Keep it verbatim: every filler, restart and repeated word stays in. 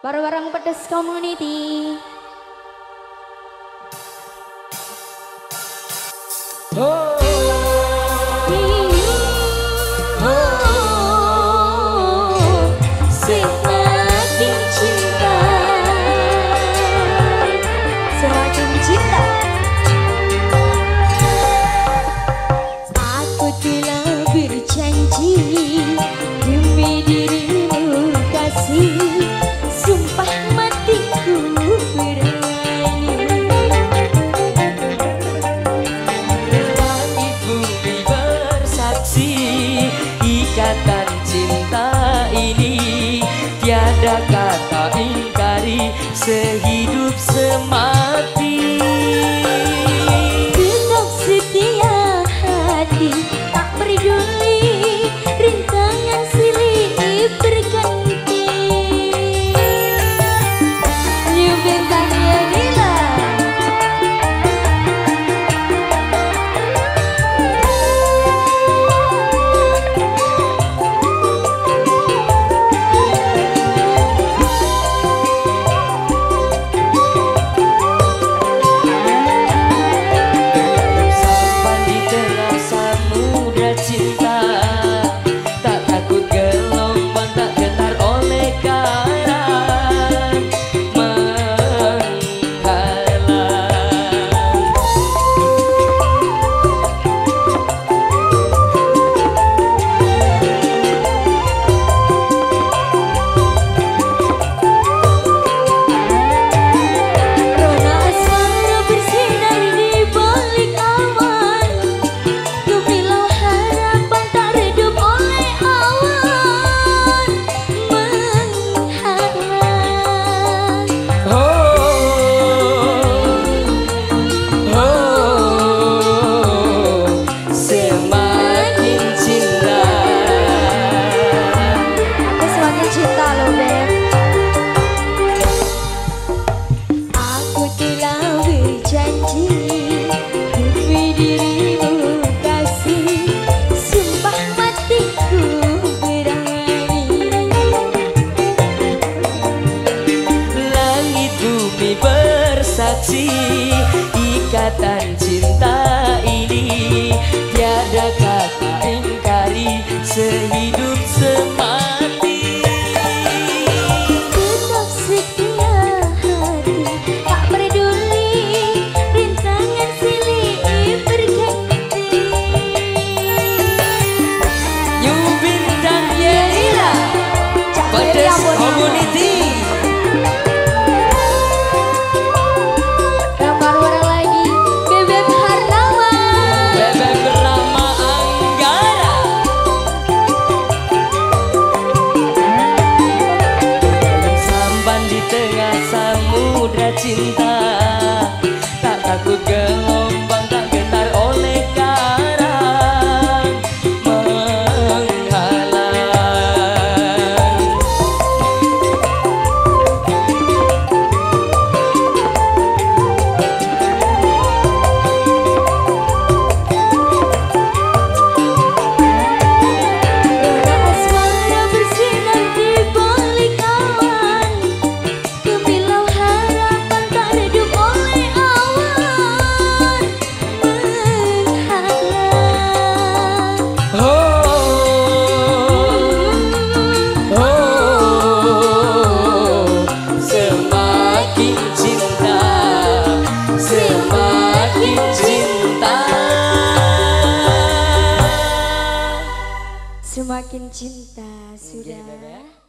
Bareng-bareng Pedes Community. Oh, oh, semakin cinta, semakin cinta. Aku telah berjanji demi dirimu kasih, sumpah matiku berani. langit bumi bersaksi, ikatan cinta ini tiada kata ingkari, sehidup semati. Tetap setia hati, tak peduli rintangan silih berganti. New Bintang Yanila. Sampan di tengah samudra cinta, tak takut gelombang, tak getar oleh karang menghalang. Rona asmara bersinar di balik awan, gemilau harapan tak redup oleh awan menghalang. Oh, oh, semakin cinta. Aku semakin cinta lo Beb. Aku telah berjanji demi dirimu kasih, sumpah matiku berani. Langit bumi bersaksi, ikatan cinta ini tiada kata ingkari, sehidup semati. Tetap setia hati, tak peduli rintangan silih berganti. New Bintang Yanila, Cak Pedes Meriam Bonita. Community. Yang baru orang lagi Bebek Harnawa. Bebek bernama Anggara. Sampan di tengah samudra cinta, tak takut gelombang, tak getar oleh karang menghalang. Rona asmara bersinar di balik awan, gemilau harapan tak redup oleh awan menghalang. Oh, oh, semakin cinta, semakin cinta. Semakin cinta sudah. Bebek.